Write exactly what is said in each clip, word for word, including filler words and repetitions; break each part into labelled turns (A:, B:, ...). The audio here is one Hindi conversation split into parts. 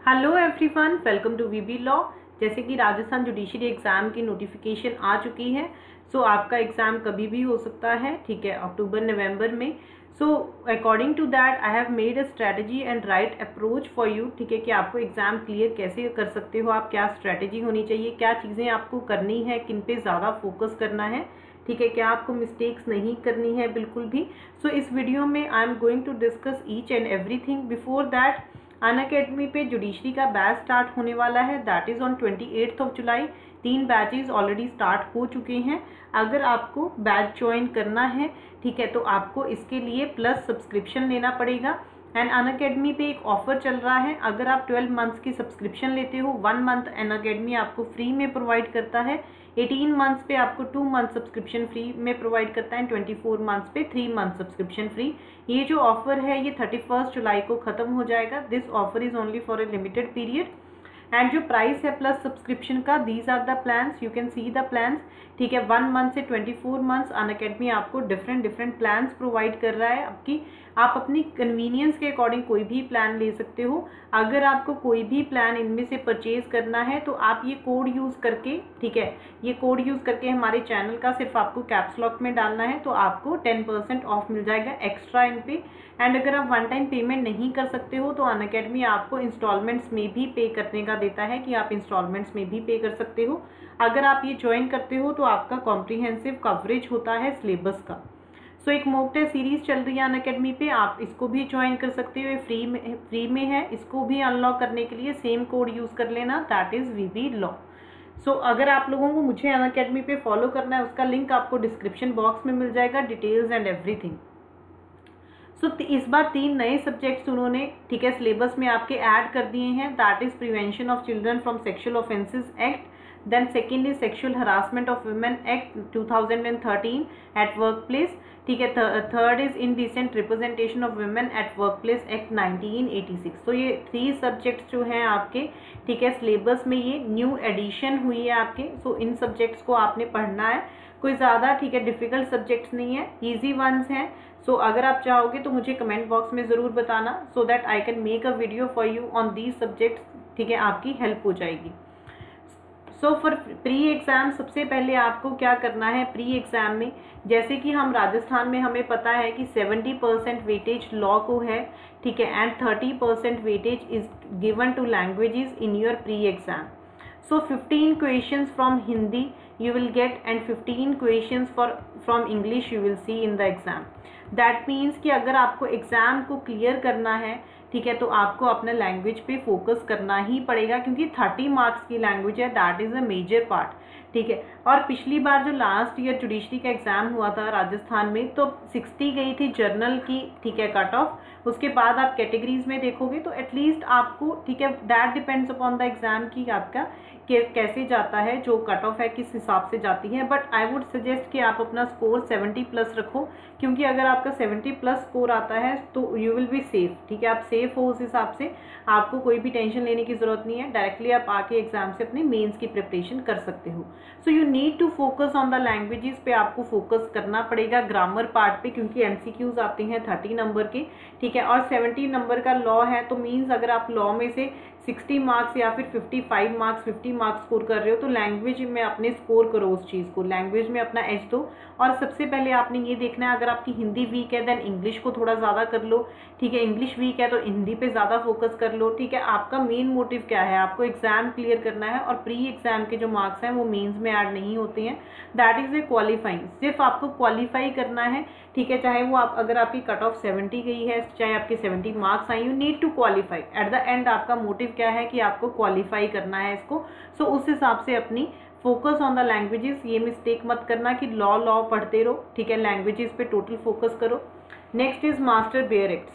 A: Hello everyone, welcome to VB law. जैसे कि राजस्थान जुडिशरी एग्ज़ाम की नोटिफिकेशन आ चुकी है। सो so, आपका एग्ज़ाम कभी भी हो सकता है, ठीक है, अक्टूबर नवंबर में। So according to that I have made a strategy and right approach for you, ठीक है, कि आपको एग्ज़ाम क्लियर कैसे कर सकते हो, आप क्या स्ट्रैटेजी होनी चाहिए, क्या चीज़ें आपको करनी है, किन पे ज़्यादा फोकस करना है, ठीक है, क्या आपको मिस्टेक्स नहीं करनी है बिल्कुल भी। सो so, इस वीडियो में I am going to discuss each and everything. Before that Unacademy पे जुडिशरी का बैच स्टार्ट होने वाला है, that is on twenty eighth of July. तीन बैचेस ऑलरेडी स्टार्ट हो चुके हैं। अगर आपको बैच ज्वाइन करना है, ठीक है, तो आपको इसके लिए प्लस सब्सक्रिप्शन लेना पड़ेगा। एंड अनअकैडमी पे एक ऑफर चल रहा है, अगर आप ट्वेल्व मंथ्स की सब्सक्रिप्शन लेते हो, वन मंथ अनअकैडमी आपको फ्री में प्रोवाइड करता है, एटीन मंथ्स पे आपको टू मंथ सब्सक्रिप्शन फ्री में प्रोवाइड करता है, ट्वेंटी फोर मंथ्स पे थ्री मंथ सब्सक्रिप्शन फ्री। ये जो ऑफर है ये थर्टी फर्स्ट जुलाई को ख़त्म हो जाएगा। This offer is only for a limited period. And जो प्राइस है प्लस सब्सक्रिप्शन का, these are the plans, you can see the plans, ठीक है। वन मंथ से ट्वेंटी फोर मंथ्स अनअकैडमी आपको डिफरेंट डिफरेंट प्लान्स प्रोवाइड कर रहा है। आपकी आप अपनी कन्वीनियंस के अकॉर्डिंग कोई भी प्लान ले सकते हो। अगर आपको कोई भी प्लान इनमें से परचेज करना है तो आप ये कोड यूज़ करके, ठीक है, ये कोड यूज़ करके हमारे चैनल का सिर्फ आपको कैप्स लॉक में डालना है, तो आपको टेन परसेंट ऑफ मिल जाएगा एक्स्ट्रा इन पे। एंड अगर आप वन टाइम पेमेंट नहीं कर सकते हो तो अनअकैडमी आपको इंस्टॉलमेंट्स में भी पे करने का देता है कि आप इंस्टॉलमेंट्स में भी पे कर सकते हो। अगर आप ये ज्वाइन करते हो तो आपका कॉम्प्रिहेंसिव कवरेज होता है सिलेबस का। सो so, एक मॉक टेस्ट सीरीज चल रही है अनअकैडमी पे, आप इसको भी ज्वाइन कर सकते हो, ये फ्री में फ्री में है। इसको भी अनलॉक करने के लिए सेम कोड यूज़ कर लेना, that is VB law. So अगर आप लोगों को मुझे अनअकैडमी पे फॉलो करना है, उसका लिंक आपको डिस्क्रिप्शन बॉक्स में मिल जाएगा, डिटेल्स एंड एवरीथिंग। सो इस बार तीन नए सब्जेक्ट्स उन्होंने, ठीक है, सिलेबस में आपके ऐड कर दिए हैं, that is prevention of children from sexual offences act, then second is sexual harassment of women act two thousand thirteen at work place, ठीक है। Third is indecent representation of women at work place act nineteen eighty six. तो ये थ्री सब्जेक्ट्स जो हैं आपके, ठीक है, सिलेबस में ये न्यू एडिशन हुई है आपके। सो so, इन सब्जेक्ट्स को आपने पढ़ना है, कोई ज़्यादा, ठीक है, डिफ़िकल्ट सब्जेक्ट्स नहीं है, ईजी वंस हैं। सो so, अगर आप चाहोगे तो मुझे कमेंट बॉक्स में ज़रूर बताना, so that I can make a video for you on these subjects, ठीक है, आपकी हेल्प हो जाएगी। सो फॉर प्री एग्ज़ाम सबसे पहले आपको क्या करना है प्री एग्ज़ाम में, जैसे कि हम राजस्थान में हमें पता है कि सेवेंटी परसेंट वेटेज लॉ को है, ठीक है, and thirty percent weightage is given to languages in your pre exam. So fifteen questions from Hindi you will get and fifteen questions for from English you will see in the exam. That means कि अगर आपको एग्ज़ाम को क्लियर करना है, ठीक है, तो आपको अपने लैंग्वेज पे फोकस करना ही पड़ेगा, क्योंकि थर्टी मार्क्स की लैंग्वेज है, that is a major part, ठीक है। और पिछली बार जो लास्ट ईयर जुडिशरी का एग्ज़ाम हुआ था राजस्थान में, तो सिक्सटी गई थी जर्नल की, ठीक है, कट ऑफ। उसके बाद आप कैटेगरीज में देखोगे तो एटलीस्ट आपको, ठीक है, that depends upon the exam की आपका कैसे जाता है, जो कट ऑफ है किस हिसाब से जाती है। बट आई वुड सजेस्ट कि आप अपना स्कोर सेवेंटी प्लस रखो, क्योंकि अगर आपका सेवेंटी प्लस स्कोर आता है तो यू विल बी सेफ, ठीक है, आप सेफ हो, उस हिसाब से आपको कोई भी टेंशन लेने की ज़रूरत नहीं है। डायरेक्टली आप आके एग्जाम से अपने मेंस की प्रिपरेशन कर सकते हो। So you need to focus on the languages पे, आपको फोकस करना पड़ेगा ग्रामर पार्ट पे, क्योंकि एमसीक्यूज आते हैं थर्टी नंबर के, ठीक है, और सेवेंटी नंबर का लॉ है। तो मीन्स अगर आप लॉ में से सिक्सटी मार्क्स या फिर fifty five marks fifty marks score कर रहे हो, तो लैंग्वेज में अपने स्कोर करो उस चीज़ को, लैंग्वेज में अपना एज दो। और सबसे पहले आपने ये देखना है, अगर आपकी हिंदी वीक है देन इंग्लिश को थोड़ा ज़्यादा कर लो, ठीक है, इंग्लिश वीक है तो हिंदी पे ज़्यादा फोकस कर लो, ठीक है। आपका मेन मोटिव क्या है, आपको एग्जाम क्लियर करना है, और प्री एग्जाम के जो मार्क्स हैं वो मेंस में ऐड नहीं होते हैं, दैट इज़ ए क्वालिफाइंग, सिर्फ आपको क्वालिफाई करना है, ठीक है। चाहे वो आप, अगर आपकी कट ऑफ सेवेंटी गई है, चाहे आपके सेवेंटी मार्क्स आए, you need to qualify. At the end आपका मोटिव क्या है कि आपको क्वालिफाई करना है इसको। सो so, उस हिसाब से अपनी फोकस ऑन द लैंग्वेजेस, ये मिस्टेक मत करना कि लॉ लॉ पढ़ते रहो, ठीक है, लैंग्वेजेस पे टोटल फोकस करो। Next is master bare acts.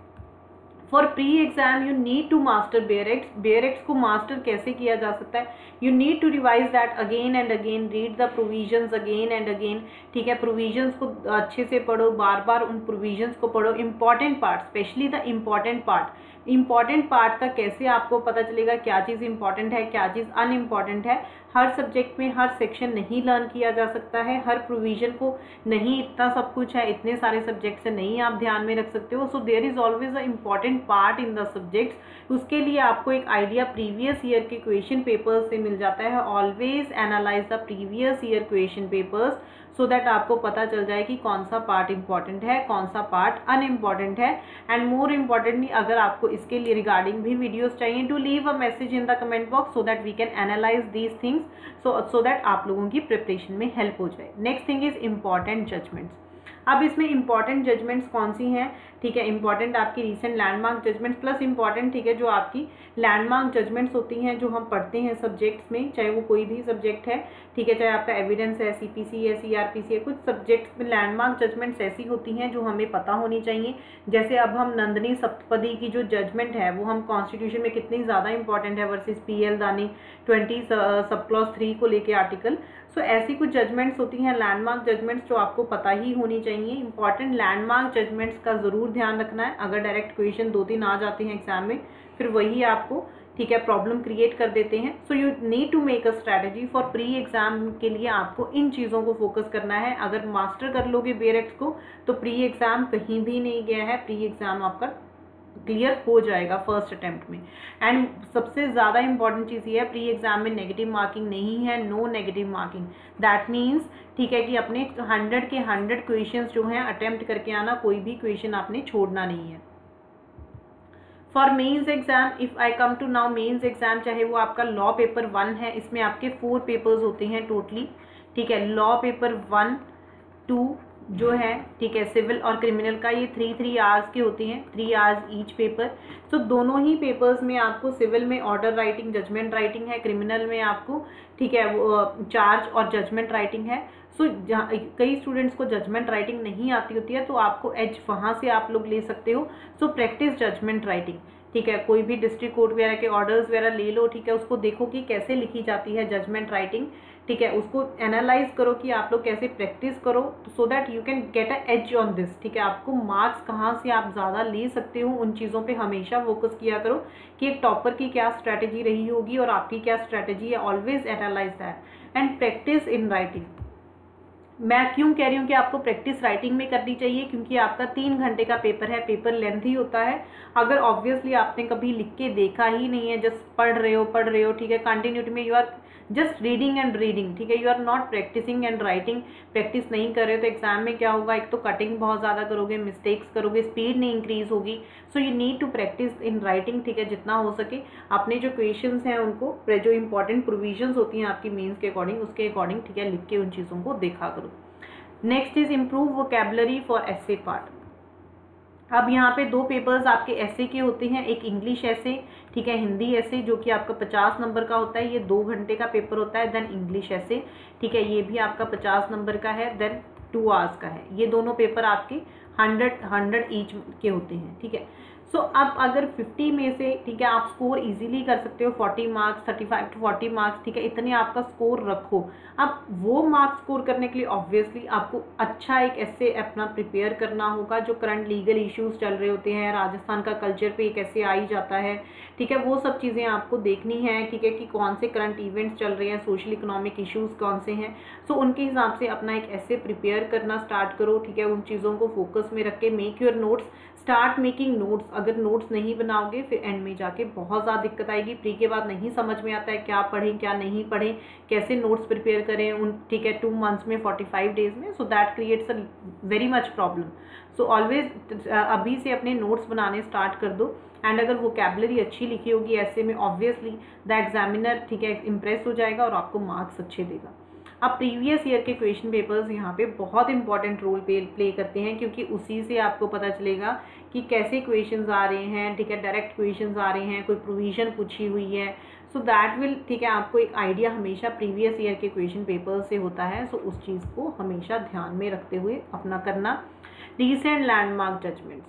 A: For pre exam you need to master bare acts. Bare acts को मास्टर कैसे किया जा सकता है, you need to revise that again and again, read the provisions again and again, ठीक है, प्रोविजंस को अच्छे से पढ़ो, बार बार उन प्रोविजंस को पढ़ो। Important part, specially the important part, important part का कैसे आपको पता चलेगा क्या चीज़ इंपॉर्टेंट है क्या चीज़ अनइम्पॉर्टेंट है, हर सब्जेक्ट में हर सेक्शन नहीं लर्न किया जा सकता है, हर प्रोविजन को नहीं, इतना सब कुछ है, इतने सारे सब्जेक्ट से नहीं आप ध्यान में रख सकते हो। So there is always a important part in the subjects. उसके लिए आपको एक आइडिया प्रीवियस ईयर के क्वेश्चन पेपर्स से मिल जाता है। Always analyse the previous year question papers so that आपको पता चल जाए कि कौन सा पार्ट इंपॉर्टेंट है, कौन सा पार्ट अनइम्पॉर्टेंट है। एंड मोर इम्पॉर्टेंटली, अगर आपको इसके लिए रिगार्डिंग भी वीडियोस चाहिए, to leave a message in the comment box so that we can analyse these things, so so that आप लोगों की प्रिपरेशन में हेल्प हो जाए। Next thing is important judgments. अब इसमें इंपॉर्टेंट जजमेंट्स कौन सी हैं, ठीक है, इंपॉर्टेंट आपकी recent landmark judgments plus important, ठीक है, जो आपकी लैंडमार्क जजमेंट्स होती हैं जो हम पढ़ते हैं सब्जेक्ट्स में, चाहे वो कोई भी सब्जेक्ट है, ठीक है, चाहे आपका एविडेंस है, सीपीसी है, सीआरपीसी है, कुछ सब्जेक्ट्स में लैंडमार्क जजमेंट्स ऐसी होती हैं जो हमें पता होनी चाहिए। जैसे अब हम नंदिनी सप्तपदी की जो जजमेंट है वो हम कॉन्स्टिट्यूशन में कितनी ज़्यादा इंपॉर्टेंट है वर्सेस पी एल दानी ट्वेंटी सब क्लॉज थ्री को लेके आर्टिकल। सो so, ऐसी कुछ जजमेंट्स होती हैं लैंडमार्क जजमेंट्स जो आपको पता ही होनी चाहिए। इंपॉर्टेंट लैंडमार्क जजमेंट्स का ज़रूर ध्यान रखना है। अगर डायरेक्ट क्वेश्चन दो तीन आ जाते हैं एग्जाम में, फिर वही आपको, ठीक है, प्रॉब्लम क्रिएट कर देते हैं। So you need to make a strategy for pre exam के लिए आपको इन चीज़ों को फोकस करना है। अगर मास्टर कर लोगे बेरेक्ट को तो प्री एग्जाम कहीं भी नहीं गया है, प्री एग्जाम आपका क्लियर हो जाएगा फर्स्ट अटेम्प्ट में। एंड सबसे ज़्यादा इंपॉर्टेंट चीज़ ये है, प्री एग्जाम में नेगेटिव मार्किंग नहीं है, no negative marking. That means, ठीक है, कि अपने हंड्रेड के हंड्रेड क्वेश्चंस जो हैं अटेम्प्ट करके आना, कोई भी क्वेश्चन आपने छोड़ना नहीं है। For mains exam, if I come to now mains exam, चाहे वो आपका लॉ पेपर वन है, इसमें आपके फोर पेपर्स होते हैं टोटली, ठीक है, लॉ पेपर वन टू जो है, ठीक है, सिविल और क्रिमिनल का, ये थ्री थ्री आवर्स के होते हैं, थ्री आवर्स ईच पेपर। तो दोनों ही पेपर्स में आपको सिविल में ऑर्डर राइटिंग, जजमेंट राइटिंग है, क्रिमिनल में आपको, ठीक है, वो चार्ज और जजमेंट राइटिंग है। सो जहाँ कई स्टूडेंट्स को जजमेंट राइटिंग नहीं आती होती है तो आपको एज वहाँ से आप लोग ले सकते हो। सो प्रैक्टिस जजमेंट राइटिंग, ठीक है, कोई भी डिस्ट्रिक्ट कोर्ट वगैरह के ऑर्डर्स वगैरह ले लो, ठीक है, उसको देखो कि कैसे लिखी जाती है जजमेंट राइटिंग, ठीक है, उसको एनालाइज करो कि आप लोग कैसे प्रैक्टिस करो so that you can get a edge on this, ठीक है। आपको मार्क्स कहाँ से आप ज़्यादा ले सकते हो, उन चीज़ों पे हमेशा फोकस किया करो कि एक टॉपर की क्या स्ट्रैटेजी रही होगी और आपकी क्या स्ट्रैटेजी है। Always analyse that and practise in writing. मैं क्यों कह रही हूँ कि आपको प्रैक्टिस राइटिंग में करनी चाहिए, क्योंकि आपका तीन घंटे का पेपर है, पेपर लेंथी होता है। अगर ऑब्वियसली आपने कभी लिख के देखा ही नहीं है, जस्ट पढ़ रहे हो पढ़ रहे हो ठीक है, कंटिन्यूटी में you are just reading and reading, ठीक है, you are not practising and writing, practice नहीं कर रहे हो तो एग्जाम में क्या होगा, एक तो कटिंग बहुत ज़्यादा करोगे, मिस्टेक्स करोगे, स्पीड नहीं इंक्रीज होगी। So you need to practise in writing, ठीक है, जितना हो सके अपने जो क्वेश्चंस हैं उनको, जो इंपॉर्टेंट प्रोविजंस होती हैं आपकी मेंस के अकॉर्डिंग, उसके अकॉर्डिंग, ठीक है, लिख के उन चीज़ों को देखा करो। Next is improve vocabulary for essay part. अब यहाँ पे दो पेपर्स आपके एसे के होते हैं, एक इंग्लिश एसे, ठीक है, हिंदी एसे जो कि आपका पचास नंबर का होता है, ये दो घंटे का पेपर होता है। देन इंग्लिश एसे, ठीक है, ये भी आपका पचास नंबर का है, देन टू आवर्स का है। ये दोनों पेपर आपके हंड्रेड हंड्रेड ईच के होते हैं, ठीक है। सो so, अब अगर फिफ्टी में से, ठीक है, आप स्कोर इजीली कर सकते हो, forty marks, thirty five to forty marks, ठीक है, इतने आपका स्कोर रखो। अब वो मार्क्स स्कोर करने के लिए ऑब्वियसली आपको अच्छा एक ऐसे अपना प्रिपेयर करना होगा। जो करंट लीगल इश्यूज चल रहे होते हैं, राजस्थान का कल्चर पे एक ऐसे आ ही जाता है, ठीक है, वो सब चीज़ें आपको देखनी है, ठीक है, कि कौन से करंट इवेंट्स चल रहे हैं, सोशल इकोनॉमिक इश्यूज कौन से हैं। सो so, उनके हिसाब से अपना एक ऐसे प्रिपेयर करना स्टार्ट करो, ठीक है, उन चीज़ों को फोकस में रख के make your notes, start making notes. अगर नोट्स नहीं बनाओगे फिर एंड में जाके बहुत ज़्यादा दिक्कत आएगी। प्री के बाद नहीं समझ में आता है क्या पढ़ें क्या नहीं पढ़ें, कैसे नोट्स प्रिपेयर करें उन, ठीक है, टू मंथ्स में, फोर्टी फाइव डेज में। So that creates a very much problem. So always अभी से अपने नोट्स बनाने स्टार्ट कर दो। एंड अगर वोकैबुलरी अच्छी लिखी होगी ऐसे में, ऑब्वियसली द एग्जामिनर, ठीक है, इम्प्रेस हो जाएगा और आपको मार्क्स अच्छे देगा। अब प्रीवियस ईयर के क्वेश्चन पेपर्स यहाँ पे बहुत इंपॉर्टेंट रोल पे प्ले करते हैं, क्योंकि उसी से आपको पता चलेगा कि कैसे क्वेश्चंस आ रहे हैं, ठीक है, डायरेक्ट क्वेश्चंस आ रहे हैं, कोई प्रोविजन पूछी हुई है। सो दैट विल, ठीक है, आपको एक आइडिया हमेशा प्रीवियस ईयर के क्वेश्चन पेपर से होता है। सो so, उस चीज़ को हमेशा ध्यान में रखते हुए अपना करना। Recent landmark judgments,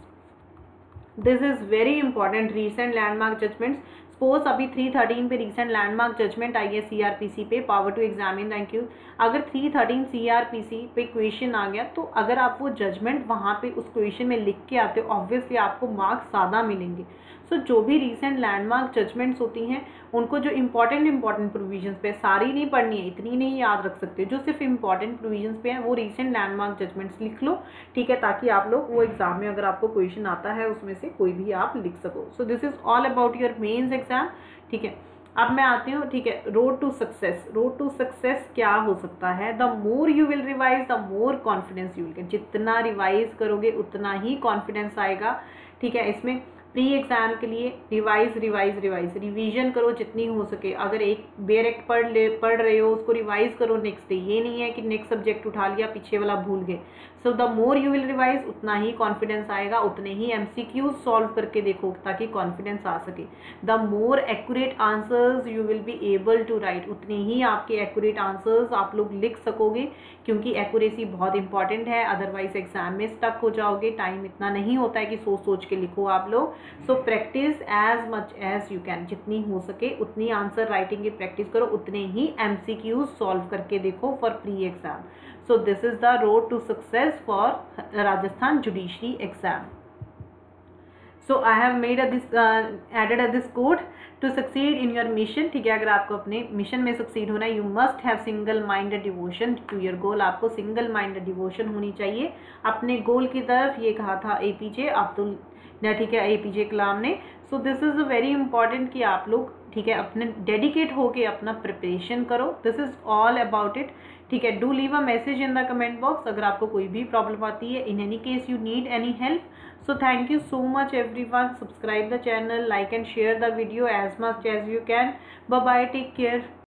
A: this is very important. Recent landmark judgments, suppose अभी थ्री थर्टीन पे रीसेंट लैंडमार्क जजमेंट आई है सीआरपीसी पे, power to examine, thank you. अगर थ्री थर्टीन सीआरपीसी पे क्वेश्चन आ गया तो अगर आप वो जजमेंट वहाँ पे उस क्वेश्चन में लिख के आते हो, ऑब्वियसली आपको मार्क्स ज़्यादा मिलेंगे। सो जो भी रिसेंट लैंडमार्क जजमेंट्स होती हैं उनको जो इंपॉर्टेंट इंपॉर्टेंट प्रोविजंस पे, सारी नहीं पढ़नी है, इतनी नहीं याद रख सकते, जो सिर्फ इंपॉर्टेंट प्रोविजंस पे हैं वो रिसेंट लैंडमार्क जजमेंट्स लिख लो, ठीक है, ताकि आप लोग वो एग्जाम में अगर आपको क्वेश्चन आता है उसमें से कोई भी आप लिख सको। So this is all about your mains exam, ठीक है। अब मैं आती हूँ, ठीक है, road to success. Road to success क्या हो सकता है? The more you will revise the more confidence you will get. जितना रिवाइज करोगे उतना ही कॉन्फिडेंस आएगा, ठीक है। इसमें प्री एग्जाम के लिए रिवाइज रिवाइज रिवाइज रिवीजन करो जितनी हो सके। अगर एक बेरेक्ट पढ़ ले पढ़ रहे हो उसको रिवाइज करो नेक्स्ट डे, ये नहीं है कि नेक्स्ट सब्जेक्ट उठा लिया पीछे वाला भूल गए। So the more you will revise उतना ही कॉन्फिडेंस आएगा, उतने ही एमसीक्यूज सॉल्व करके देखो ताकि कॉन्फिडेंस आ सके। The more accurate answers you will be able to write, उतने ही आपके एक्यूरेट आंसर्स आप लोग लिख सकोगे, क्योंकि एक्यूरेसी बहुत इंपॉर्टेंट है, अदरवाइज एग्जाम में स्टक हो जाओगे। टाइम इतना नहीं होता है कि सोच सोच के लिखो आप लोग। So practise as much as you can, जितनी हो सके उतनी आंसर राइटिंग की प्रैक्टिस करो, उतने ही एमसीक्यूज सॉल्व करके देखो for pre exam. So this is the road to success for Rajasthan judiciary exam. So I have made a this added a this code to succeed in your mission, ठीक है। अगर आपको अपने मिशन में सक्सीड होना है, you must have single minded devotion to your goal. आपको सिंगल माइंडेड डिवोशन होनी चाहिए अपने गोल की तरफ। ये कहा था एपीजे अब्दुल ने, ठीक है, एपीजे कलाम ने। So this is very important कि आप लोग, ठीक है, अपने डेडिकेट होके अपना प्रिपरेशन करो। This is all about it, ठीक है। Do leave a message in the comment box अगर आपको कोई भी प्रॉब्लम आती है, in any case you need any help. So thank you so much everyone. Subscribe the channel, like and share the video as much as you can. Bye bye, take care.